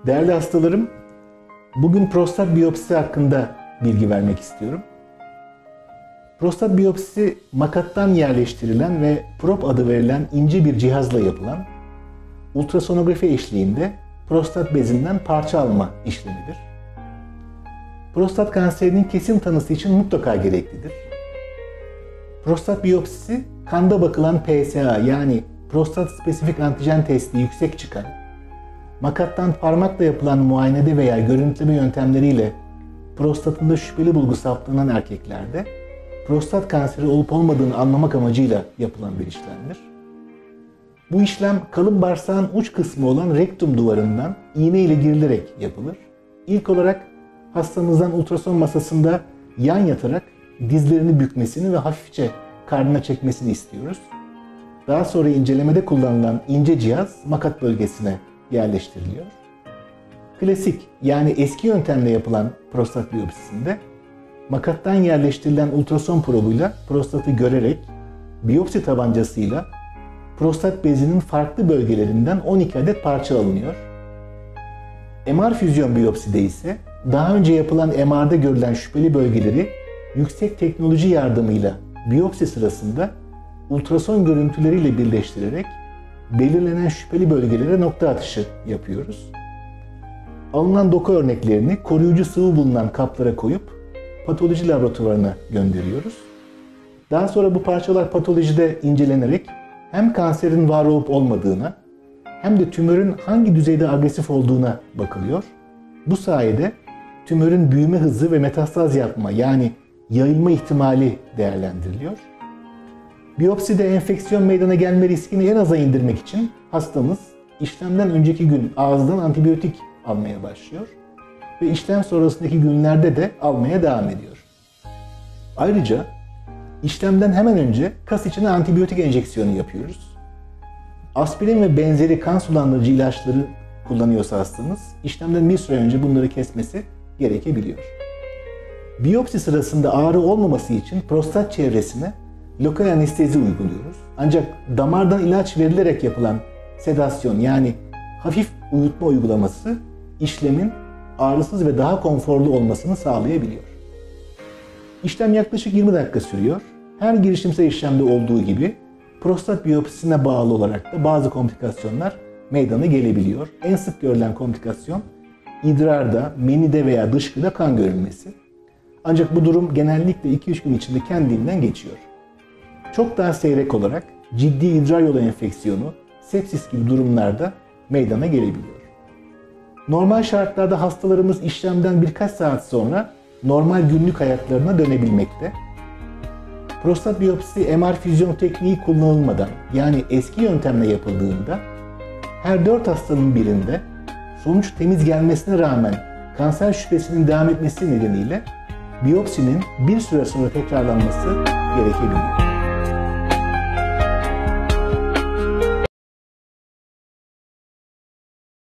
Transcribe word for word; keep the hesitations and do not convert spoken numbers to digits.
Değerli hastalarım, bugün prostat biyopsisi hakkında bilgi vermek istiyorum. Prostat biyopsisi makattan yerleştirilen ve prop adı verilen ince bir cihazla yapılan ultrasonografi eşliğinde prostat bezinden parça alma işlemidir. Prostat kanserinin kesin tanısı için mutlaka gereklidir. Prostat biyopsisi kanda bakılan P S A yani prostat spesifik antijen testi yüksek çıkan, makattan parmakla yapılan muayenede veya görüntüleme yöntemleriyle prostatında şüpheli bulgu saptanan erkeklerde prostat kanseri olup olmadığını anlamak amacıyla yapılan bir işlemdir. Bu işlem kalın bağırsağın uç kısmı olan rektum duvarından iğne ile girilerek yapılır. İlk olarak hastamızdan ultrason masasında yan yatarak dizlerini bükmesini ve hafifçe karnına çekmesini istiyoruz. Daha sonra incelemede kullanılan ince cihaz makat bölgesine yerleştiriliyor. Klasik yani eski yöntemle yapılan prostat biyopsisinde makattan yerleştirilen ultrason probuyla prostatı görerek biyopsi tabancasıyla prostat bezinin farklı bölgelerinden on iki adet parça alınıyor. M R füzyon biyopside ise daha önce yapılan M R'da görülen şüpheli bölgeleri yüksek teknoloji yardımıyla biyopsi sırasında ultrason görüntüleriyle birleştirerek belirlenen şüpheli bölgelere nokta atışı yapıyoruz. Alınan doku örneklerini koruyucu sıvı bulunan kaplara koyup patoloji laboratuvarına gönderiyoruz. Daha sonra bu parçalar patolojide incelenerek hem kanserin var olup olmadığına hem de tümörün hangi düzeyde agresif olduğuna bakılıyor. Bu sayede tümörün büyüme hızı ve metastaz yapma yani yayılma ihtimali değerlendiriliyor. Biyopside enfeksiyon meydana gelme riskini en aza indirmek için hastamız işlemden önceki gün ağızdan antibiyotik almaya başlıyor ve işlem sonrasındaki günlerde de almaya devam ediyor. Ayrıca işlemden hemen önce kas içine antibiyotik enjeksiyonu yapıyoruz. Aspirin ve benzeri kan sulandırıcı ilaçları kullanıyorsa hastamız işlemden bir süre önce bunları kesmesi gerekebiliyor. Biyopsi sırasında ağrı olmaması için prostat çevresine lokal anestezi uyguluyoruz. Ancak damardan ilaç verilerek yapılan sedasyon yani hafif uyutma uygulaması işlemin ağrısız ve daha konforlu olmasını sağlayabiliyor. İşlem yaklaşık yirmi dakika sürüyor. Her girişimsel işlemde olduğu gibi prostat biyopsisine bağlı olarak da bazı komplikasyonlar meydana gelebiliyor. En sık görülen komplikasyon idrarda, menide veya dışkıda kan görülmesi. Ancak bu durum genellikle iki üç gün içinde kendiliğinden geçiyor. Çok daha seyrek olarak ciddi idrar yolu enfeksiyonu, sepsis gibi durumlarda meydana gelebiliyor. Normal şartlarda hastalarımız işlemden birkaç saat sonra normal günlük hayatlarına dönebilmekte. Prostat biyopsisi M R füzyon tekniği kullanılmadan yani eski yöntemle yapıldığında her dört hastanın birinde sonuç temiz gelmesine rağmen kanser şüphesinin devam etmesi nedeniyle biyopsinin bir süre sonra tekrarlanması gerekebiliyor.